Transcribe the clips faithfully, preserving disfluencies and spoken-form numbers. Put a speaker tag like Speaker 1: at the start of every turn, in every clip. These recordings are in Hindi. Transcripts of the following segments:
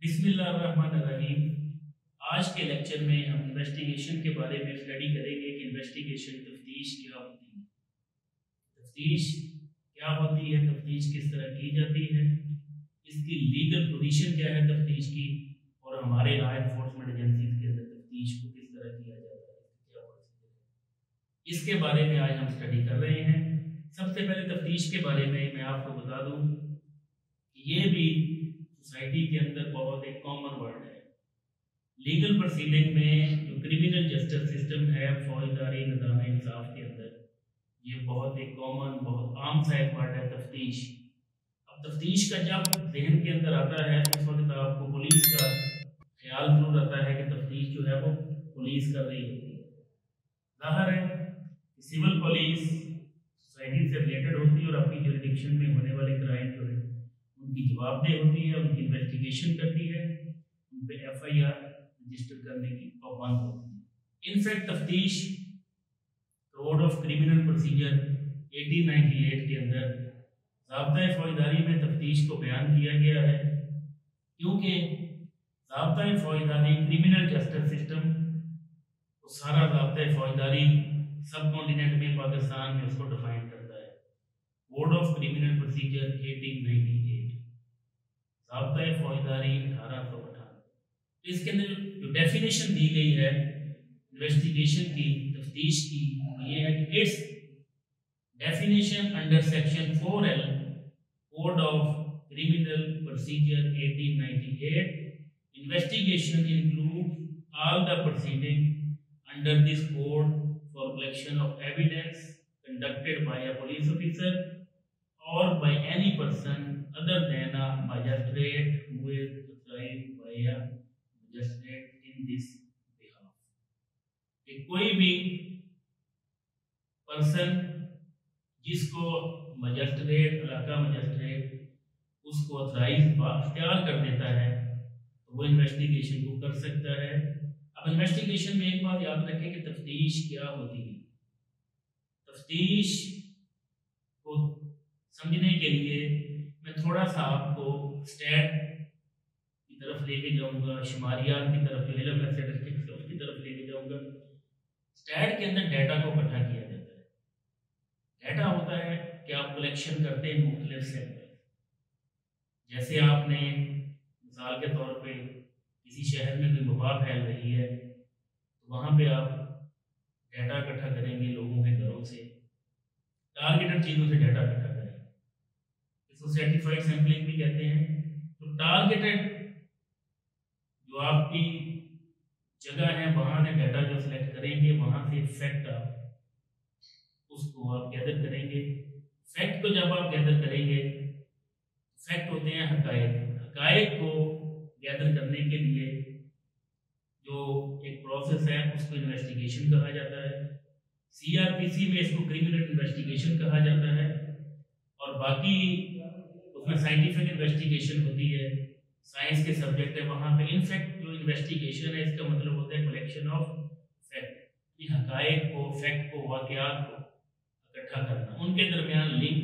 Speaker 1: बिस्मिल्लाहिर्रहमानिर्रहीम। आज के लेक्चर में हम इन्वेस्टिगेशन के बारे में स्टडी करेंगे कि इन्वेस्टिगेशन तफ्तीश क्या होती है, तफ्तीश क्या होती है, तफ्तीश किस तरह की जाती है, इसकी लीगल पोजीशन क्या है तफ्तीश की, और हमारे लॉ एनफोर्समेंट एजेंसीज के अंदर तफ्तीश को किस तरह किया जाता है, क्या प्रोसीजर है, इसके बारे में आज हम स्टडी कर रहे हैं। सबसे पहले तफ्तीश के बारे में मैं आपको बता दूं कि ये भी सोसाइटी के अंदर बहुत एक कॉमन वर्ड है। लीगल प्रोसीडिंग में जो क्रिमिनल जस्टिस सिस्टम है, फौजदारी निज़ाम इंसाफ के अंदर, ये बहुत एक कॉमन, बहुत आम सा एक वर्ड है तफ्तीश। अब तफ्तीश का जब जहन के अंदर आता है उस वक्त आपको पुलिस का ख्याल जरूर आता है कि तफ्तीश जो है वो पुलिस कर रही होती है। ज़ाहिर है कि सिविल पुलिस सोसाइटी से रिलेटेड होती है और अपनी जुरिडिक्शन में होने वाले क्राइम जो है उनकी जवाबदेह होती है, उनकी इन्वेस्टिगेशन करती है, उन पर एफ आई आर रजिस्टर करने की पाबंद होती है। इनफैक्ट तफ्तीश कोड ऑफ क्रिमिनल प्रोसीजर अठारह सौ अट्ठानवे के अंदर ज़ाब्ता फौजदारी में तफ्तीश को बयान किया गया है, क्योंकि ज़ाब्ता फौजदारी क्रिमिनल जस्टिस सिस्टम वो सारा ज़ाब्ता फौजदारी सब कॉन्टिनेंट में पाकिस्तान में उसको डिफाइन करता है। कोड ऑफ क्रिमिनल प्रोसीजर अठारह सौ अट्ठानवे, ज़ाब्ता फौजदारी अठारह सौ अठानवे। इसके अंदर जो डेफिनेशन दी गई है इन्वेस्टिगेशन की, तफ्तीश की, ये है कि it's definition under section four L code of criminal procedure अठारह सौ अट्ठानवे, investigation include all the proceeding under this code for collection of evidence conducted by a police officer or by any person other than a magistrate who is authorized by a magistrate in this behalf। कि कोई भी पर्सन जिसको मजिस्ट्रेट, इलाका मजिस्ट्रेट उसको ऑथराइज इख्तियार कर देता है तो वो इन्वेस्टिगेशन को कर सकता है। अब इन्वेस्टिगेशन में एक बात याद रखें कि तफ्तीश क्या होती है। तफ्तीश को समझने के लिए मैं थोड़ा सा आपको स्टैट की तरफ लेके जाऊंगा, शुमारियात की तरफ, जो इल्म है स्टैटिस्टिक्स है उसकी तरफ लेके जाऊंगा। स्टैट के अंदर डाटा को इकट्ठा किया जाता है। डाटा होता है कि आप कलेक्शन करते हैं मुख्तलिफ सेक्टर, जैसे आपने मिसाल के तौर पे किसी शहर में कोई वबा फैल रही है तो वहाँ पे आप डाटा इकट्ठा करेंगे लोगों के घरों से, टारगेटेड चीज़ों से डाटा इकट्ठा करेंगे, इसको सर्टिफाइड सैम्पलिंग भी कहते हैं। तो टारगेटेड जो आपकी जगह है वहाँ से डाटा जो सिलेक्ट करेंगे, वहाँ से फैक्ट आप उसको आप गैदर करेंगे। फैक्ट को जब आप गैदर करेंगे, फैक्ट होते हैं हकायक। हकायक को गैदर करने के लिए जो एक प्रोसेस है उसको इन्वेस्टिगेशन कहा जाता है। सी आर पी सी में इसको क्रिमिनल इन्वेस्टिगेशन कहा जाता है, और बाकी उसमें साइंटिफिक इन्वेस्टिगेशन होती है, साइंस के सब्जेक्ट है वहाँ पे। इनफैक्ट जो इन्वेस्टिगेशन है इसका मतलब होता है कलेक्शन ऑफ फैक्ट, कि हकायक को, फैक्ट को, वाक़यात को इकट्ठा करना, उनके दरमियान लिंक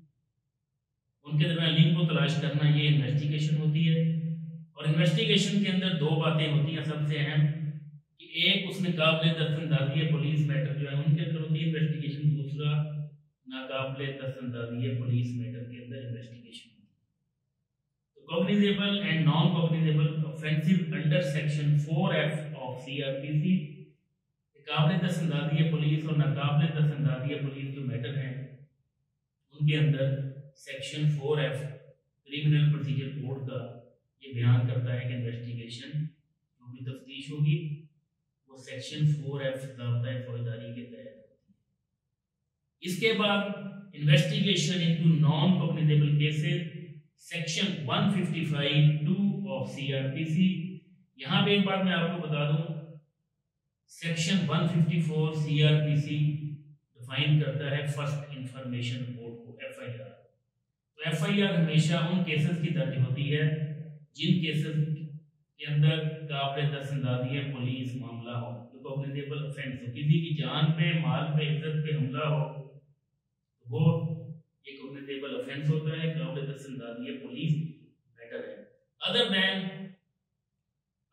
Speaker 1: उनके दरमियान लिंक को तलाश करना, ये इन्वेस्टिगेशन होती है। और इन्वेस्टिगेशन के अंदर दो बातें होती हैं सबसे अहम, कि एक उसमें काबिल दस्तंदाजी पुलिस मैटर जो है उनके अंदर होती है इन्वेस्टिगेशन, दूसरा नाकाबिल दस्तंदाजी पुलिस मैटर के अंदर इन्वेस्टिगेशन होती है। तो cognizable and non cognizable offensive under section four F of C R P C, काबिल दस्तंदाजी पुलिस और नाकाबिल दस्तंदाजी पुलिस जो मैटर हैं उनके अंदर section four F criminal procedure code का ये बयान करता है कि इन्वेस्टिगेशन जो भी तफ्तीश होगी वो सेक्शन फोर एफ ज़ाब्ता फौजदारी के तहत होती है। इसके बाद investigation into non cognizable cases, section one fifty five two of C R P C. यहाँ पे एक बात मैं आपको बता दूं, section one fifty four C R P C define करता है फर्स्ट इंफॉर्मेशन रिपोर्ट को, एफ आई आर। तो एफ आई आर हमेशा उन केसेस की दर्ज होती है जिन केसेस के अंदर काबिल दस्तंदाजी पुलिस मामला हो, जो कॉग्निजेबल ऑफेंस हो, किसी की जान पे, माल पे, इज्जत पे हमला हो, तो वो ये कॉग्निजेबल ऑफेंस होता है, काबिल दस्तंदाजी पुलिस मैटर है। Other than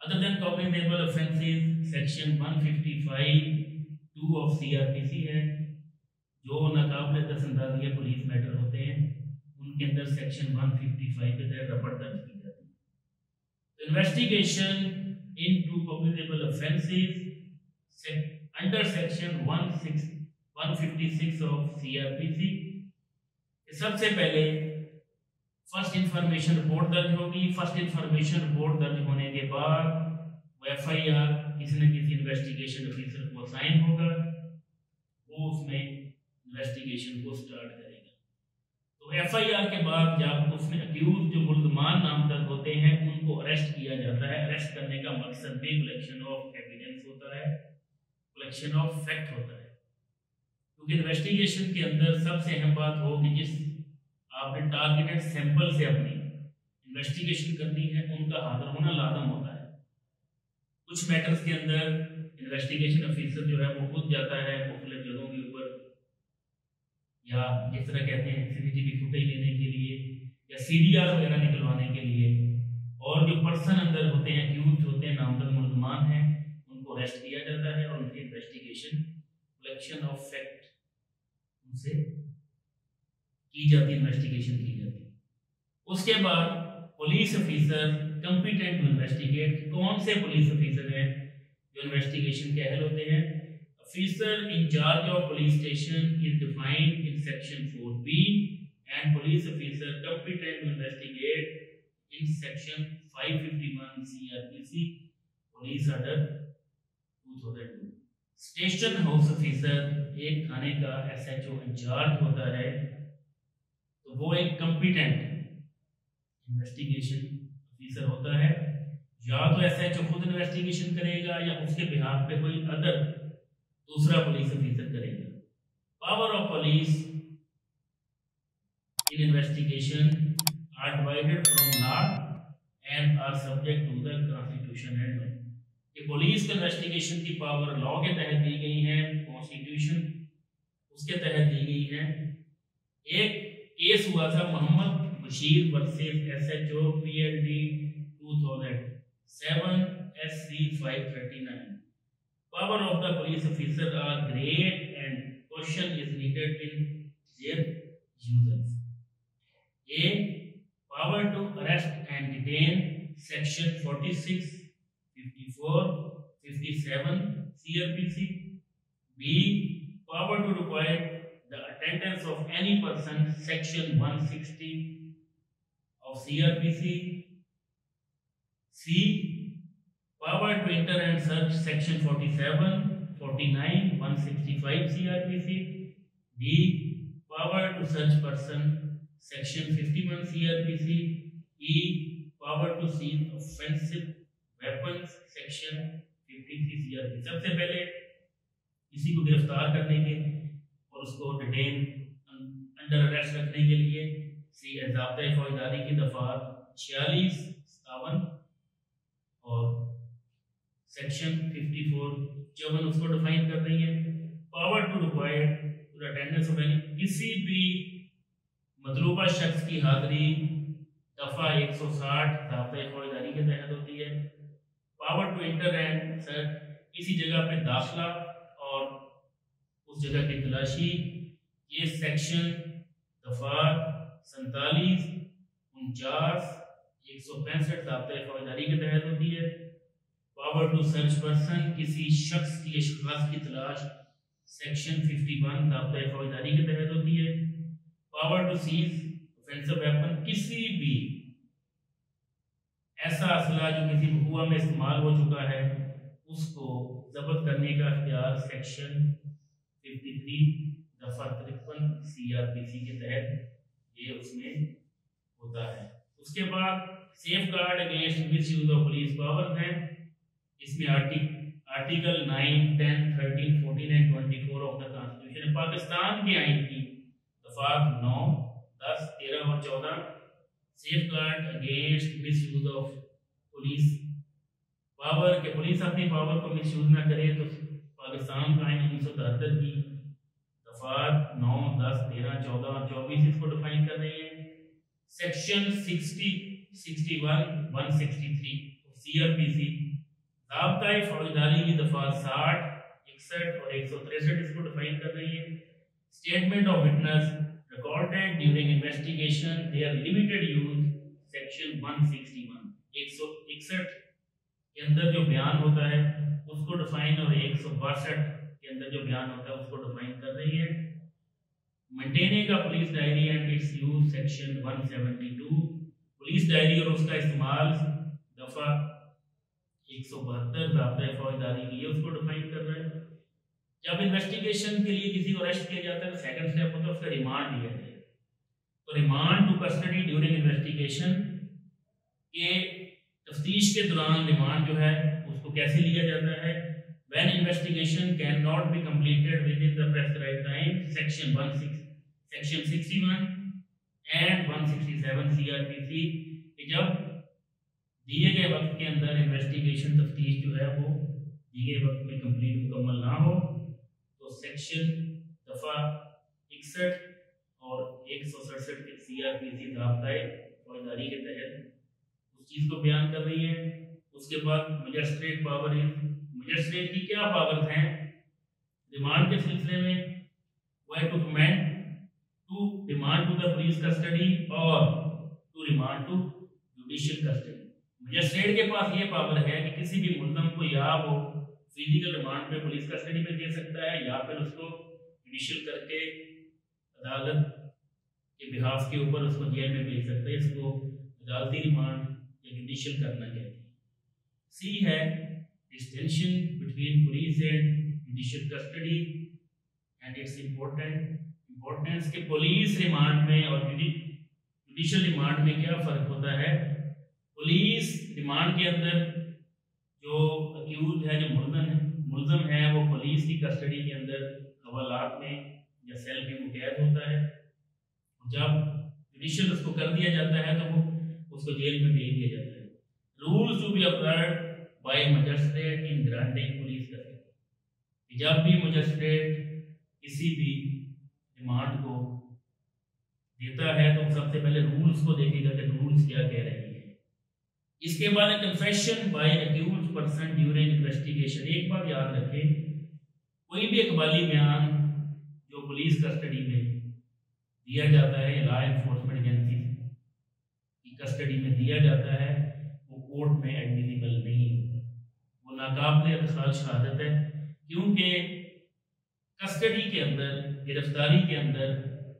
Speaker 1: other then cognizable offences section one fifty five two of CrPC है, जो नाकाबिले दस्तंदाजी पुलिस मैटर होते हैं उनके अंदर सेक्शन वन फिफ्टी फाइव के तहत रिपोर्ट दर्ज की जाती है। Investigation into cognizable offences under section one fifty six of CrPC, सबसे पहले फर्स्ट इंफॉर्मेशन रिपोर्ट दर्ज होगी। फर्स्ट इंफॉर्मेशन रिपोर्ट दर्ज होने के बाद एफ आई आर किसी न किसी इन्वेस्टिगेशन ऑफिसर को असाइन होगा, वो उसमें इन्वेस्टिगेशन को स्टार्ट करेगा। तो एफ आई आर के बाद जब उसमें अक्यूज जो मुल्जमान नामजद होते हैं उनको अरेस्ट किया जाता है। अरेस्ट करने का मकसद भी कलेक्शन ऑफ एविडेंस होता है, कलेक्शन ऑफ फैक्ट होता है, क्योंकि इन्वेस्टिगेशन के अंदर सबसे अहम बात हो कि जिस आपने टारगेटेड सैंपल से अपनी इन्वेस्टिगेशन करनी है उनका हाजिर होना लाजम होता है। कुछ मैटर्स के अंदर इन्वेस्टिगेशन ऑफिसर जो है वो खुद जाता है मुख्तलिफ जगहों के ऊपर, या जिस तरह कहते हैं सीसीटीवी फुटेज लेने के लिए या सीडीआर वगैरह निकलवाने के लिए, और जो पर्सन अंदर होते हैं अक्यूज होते हैं नामजद मुल्जमान हैं उनको अरेस्ट किया जाता है और उनकी इन्वेस्टिगेशन कलेक्शन ऑफ फैक्ट उनसे की जाती, इन्वेस्टिगेशन की जाती। उसके बाद police officer competent to investigate, कौन से पुलिस ऑफिसर हैं जो इन्वेस्टिगेशन के अहल होते हैं? Officer in charge of police station is defined in section four B and police officer competent to investigate in section five fifty one CrPC police order two thousand two. Station house officer एक थाने का एसएचओ इंचार्ज होता है, तो वो एक कंपिटेंट इन्वेस्टिगेशन ऑफिसर होता है। या तो एसएचओ खुद इन्वेस्टिगेशन करेगा या उसके बिहाफ पे कोई अदर दूसरा पुलिस ऑफिसर करेगा। Power of police in investigation are divided from law and are subject to the constitution and law. ये पुलिस के इन्वेस्टिगेशन की पावर लॉ के तहत दी गई है, कॉन्स्टिट्यूशन उसके तहत दी गई है। एक केस हुआ था Mohammad Bashir versus SHO PLD two thousand seven SC five thirty nine. Power of the police officer are great and caution is needed in their usage. A. Power to arrest and detain section forty-six, fifty-four, fifty-seven C R P C. B. Power to require the attendance of any person section one sixty of C R P C. C. Power to enter and search section forty-seven, forty-nine, one sixty-five C R P C. D. Power to search person section fifty-one C R P C. E. Power to seize offensive weapons section fifty-three C R P C. सबसे पहले किसी को गिरफ्तार करने के और उसको डिटेन अंडर अरेस्ट रखने के लिए सी ज़ाब्ता फौजदारी की दफात छियालीस सतावन और सेक्शन फिफ्टी फोर चौवन उसको डिफाइन कर रही है। Power to require to attendance of any, किसी भी मतलूबा शख्स की हाजिरी दफा एक सौ साठ ज़ाब्ता फौजदारी के तहत होती है। Power to enter and search, किसी जगह पे दाखिला और उस जगह की तलाशी, ये सेक्शन दफा सैंतालीस उनचास एक सौ पैंसठ ज़ाब्ता फौजदारी के तहत होती है। पावर टू सर्च पर्सन, किसी शख्स की अशखास की तलाश सेक्शन इक्यावन ज़ाब्ता फौजदारी के तहत होती है। Power to seize offensive weapon, किसी भी ऐसा असला जो किसी हुआ में इस्तेमाल हो चुका है उसको जब्त करने का इख्तियार सेक्शन तिरेपन दफा तिरपन सीआरपीसी के तहत ये उसमें होता है। उसके बाद safeguard against misuse of police powers हैं, इसमें article nine, ten, thirteen, fourteen and twenty four of the constitution, Pakistan के आइन की दफात नौ, दस, तेरह और चौदह safeguard against misuse of police power के, पुलिस अपनी पावर को मिस यूज ना करे तो पाकिस्तान का आइन उन्नीस सौ तिहत्तर की दफात नौ, दस, तेरह, चौदह और चौबीस इसको डिफाइन कर रही है। Section sixty, sixty one, one sixty three CrPC ज़ाब्ता फौजदारी की दफा साठ, इकसठ और एक सौ तिरसठ इसको डिफाइन कर रही है। Statement of witness recorded during investigation their limited use section one sixty one, एक सौ इकसठ के अंदर जो बयान होता है उसको डिफाइन और एक सौ बासठ के अंदर जो बयान होता है उसको डिफाइन कर रही है। मेंटेनिंग का police diary and its use section one seventy two, police diary और उसका इस्तेमाल दफा एक सौ बहत्तर ज़ाब्ता फौजदारी की, ये उसको डिफाइन कर रहा है। जब इन्वेस्टिगेशन के लिए किसी को अरेस्ट किया जाता है तो सेकंड स्टेप होता है उसका रिमांड लिया जाए। तो remand to custody during investigation के तफ्तीश के दौरान रिमांड जो है उसको कैसे लिया जाता है? When investigation can not be completed within the prescribed time, section one six section sixty one and one sixty seven CrPC, जब दिए गए वक्त के अंदर इन्वेस्टिगेशन तफ्तीश जो है वो दिए गए वक्त में कंप्लीट मुकम्मल ना हो तो सेक्शन दफा इकसठ और एक सौ सड़सठ के सीआरपीसी ज़ाब्ता फौजदारी के तहत उस चीज़ को बयान कर रही है। उसके बाद मजिस्ट्रेट पावर, मजिस्ट्रेट की क्या पावर्स हैं रिमांड के सिलसिले में? वो है to commend to remand to the police custody और to remand to judicial custody. Magistrate के पास ये पावर है कि किसी भी मुल्ज़म को या वो फिजिकल रिमांड पे पुलिस कस्टडी में दे सकता है या फिर उसको जुडिशियल करके अदालत के बिहाफ के ऊपर उसको जेल में भेज सकता है। इसको अदालती रिमांड या जुडिशियल करना कहते हैं। सी है distinction between police and judicial custody and its important importance के पुलिस रिमांड में और जुडिशियल रिमांड में क्या फ़र्क होता है? पुलिस रिमांड के अंदर जो अक्यूज है, जो मुल्ज़म है मुल्ज़म है वो पुलिस की कस्टडी के अंदर हवालात में या सेल में मुकैद होता है। जब जुडिशियल उसको कर दिया जाता है तो वो उसको जेल में भेज दिया जाता है। Rules to be applied by magistrate in granting police custody, जब भी मजिस्ट्रेट किसी भी रिमांड को देता है तो सबसे पहले रूल्स को देखेगा कि रूल्स क्या कह रहे हैं। इसके बाद confession by accused person during investigation. एक बात याद रखें, कोई भी इकबाली बयान जो पुलिस कस्टडी में दिया जाता है या लॉ एनफोर्समेंट एजेंसी की कस्टडी में दिया जाता है वो कोर्ट में एडमिसिबल नहीं होता, वो नाकाबिल इत्खाल शहादत है। क्योंकि कस्टडी के अंदर, गिरफ्तारी के अंदर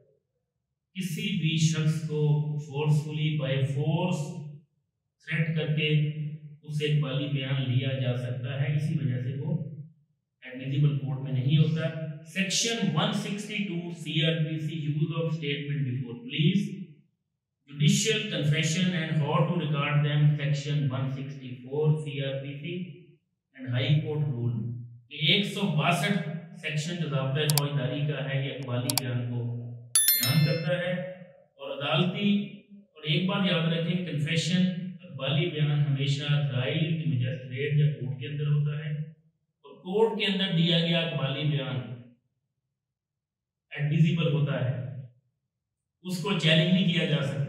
Speaker 1: किसी भी शख्स को फोर्सफुली बाय फोर्स थ्रेट करके उससे इकबाली बयान लिया जा सकता है, इसी वजह से वो एडमिसिबल कोर्ट में नहीं होता। Section one sixty two CrPC use of statement before police, judicial confession and how to record them, section one sixty four CrPC and high court rule. एक सौ बासठ सेक्शन जो ज़ाब्ता फौजदारी का है ये इकबाली बयान को बयान करता है और अदालती। और एक बात याद रखें, कन्फेशन इकबाली बयान हमेशा ट्रायल के मजिस्ट्रेट या कोर्ट के अंदर होता है और कोर्ट के अंदर दिया गया इकबाली बयान एडमिसिबल होता है, उसको चैलेंज नहीं किया जा सकता।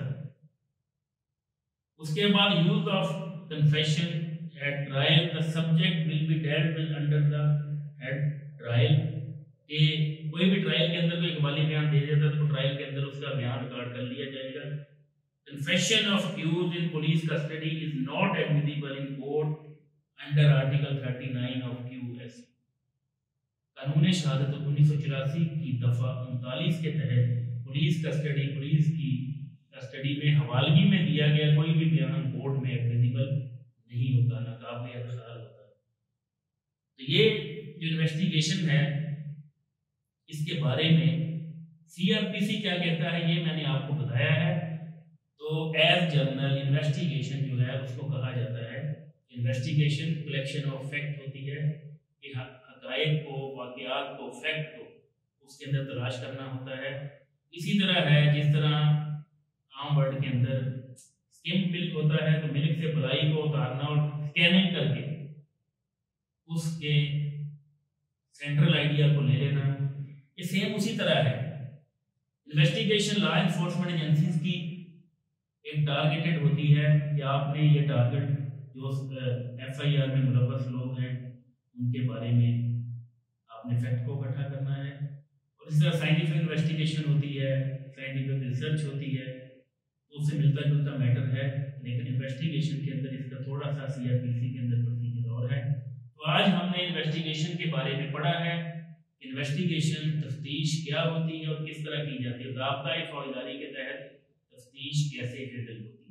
Speaker 1: उसके बाद use of confession at trial, the subject will be dealt with under the head trial. के कोई भी ट्रायल के अंदर कोई इकबाली बयान दे देता है तो ट्रायल के अंदर उसका बयान रिकॉर्ड कर लिया जाएगा। Confession of accused in police custody is not admissible in court under Article thirty-nine of Q S। कानून शहादत उन्नीस सौ चौरासी की दफा उनतालीस के तहत पुलिस कस्टडी पुलिस की कस्टडी में हवालगी में दिया गया कोई भी बयान कोर्ट में एडमिसिबल नहीं होता, नाकाबिल इत्खाल होता। तो ये जो इन्वेस्टिगेशन है इसके बारे में सीआरपीसी क्या कहता है ये मैंने आपको बताया है। तो एज जर्नल इन्वेस्टिगेशन जो है उसको कहा जाता है, इन्वेस्टिगेशन कलेक्शन ऑफ फैक्ट होती है कि हक़ाइक़ को, वाक़ियात को, फैक्ट को उसके अंदर तलाश करना होता है। इसी तरह है जिस तरह आम वर्ड के अंदर स्किम मिल्क होता है तो मिल्क से मलाई को उतारना और स्कैनिंग करके उसके सेंट्रल आइडिया को ले लेना, ये सेम उसी तरह है। इन्वेस्टिगेशन लॉ एनफोर्समेंट एजेंसीज की एक टारगेटेड होती है कि आपने ये टारगेट जो एफ एफ आई आर में मुलव्वस लोग हैं उनके बारे में आपने फैक्ट को इकट्ठा करना है। और इस तरह साइंटिफिक इन्वेस्टिगेशन होती है, साइंटिफिक रिसर्च होती है, तो उससे मिलता जुलता मैटर है, लेकिन इन्वेस्टिगेशन के अंदर इसका थोड़ा सा सी आर पी सी के अंदर प्रोसीजर और है। तो आज हमने इन्वेस्टिगेशन के बारे में पढ़ा है, इन्वेस्टिगेशन तफ्तीश क्या होती है और किस तरह की जाती है, ज़ाब्ता-ए-फौजदारी के तहत तफ्तीश कैसे हैंडल होती है।